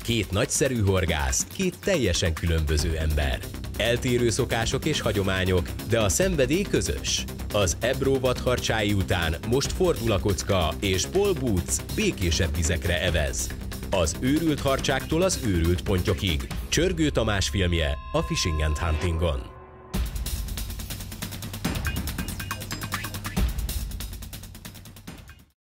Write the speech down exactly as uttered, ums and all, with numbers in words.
Két nagyszerű horgász, két teljesen különböző ember. Eltérő szokások és hagyományok, de a szenvedély közös. Az Ebro vadharcsái után most fordul a kocka, és Paul Boots békésebb vizekre evez. Az őrült harcsáktól az őrült pontyokig. Csörgő Tamás filmje a Fishing and Huntingon.